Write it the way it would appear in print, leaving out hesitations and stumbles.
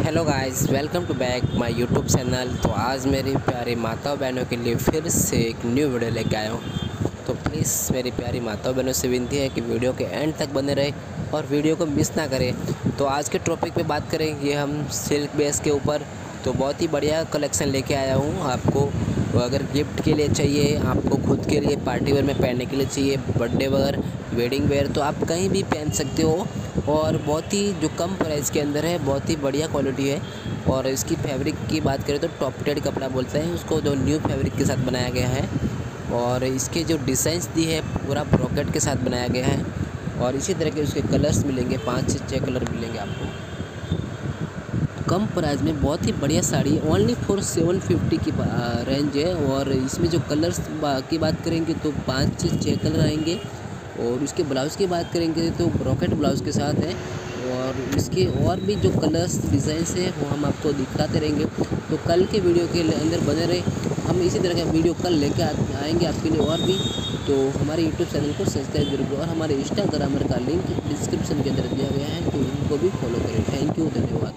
Hello guys, welcome to back my YouTube channel. तो आज मेरी प्यारी माताओं बहनों के लिए फिर से एक न्यू वीडियो लेके आया हूँ। तो प्लीज़ मेरी प्यारी माताओं बहनों से विनती है कि वीडियो के एंड तक बने रहे और वीडियो को मिस ना करें। तो आज के टॉपिक पे बात करेंगे हम सिल्क बेस के ऊपर। तो बहुत ही बढ़िया कलेक्शन लेके आया हूँ आपको। अगर गिफ्ट के लिए चाहिए, आपको खुद के लिए पार्टी वेयर में पहनने के लिए चाहिए, बर्थडे वेयर, वेडिंग वेयर, तो आप कहीं भी पहन सकते हो। और बहुत ही जो कम प्राइस के अंदर है, बहुत ही बढ़िया क्वालिटी है। और इसकी फैब्रिक की बात करें तो टॉप टेड कपड़ा बोलते हैं उसको, जो न्यू फैब्रिक के साथ बनाया गया है। और इसके जो डिज़ाइंस दी है पूरा ब्रॉकेट के साथ बनाया गया है। और इसी तरह के उसके कलर्स मिलेंगे, 5 से 6 कलर मिलेंगे आपको कम प्राइस में। बहुत ही बढ़िया साड़ी, ओनली फॉर 750 की रेंज है। और इसमें जो कलर्स की बात करेंगे तो 5 से 6 कलर आएंगे। और उसके ब्लाउज़ की बात करेंगे तो ब्रॉकेट ब्लाउज़ के साथ है। और इसके और भी जो कलर्स डिज़ाइंस है वो हम आपको दिखाते रहेंगे। तो कल के वीडियो के अंदर बने रहे, हम इसी तरह का वीडियो कल लेके आएंगे आपके लिए और भी। तो हमारे यूट्यूब चैनल को सब्सक्राइब जरूर करें और हमारे इंस्टाग्राम का लिंक डिस्क्रिप्शन के अंदर दिया गया है, तो उनको भी फॉलो करें। थैंक यू, धन्यवाद।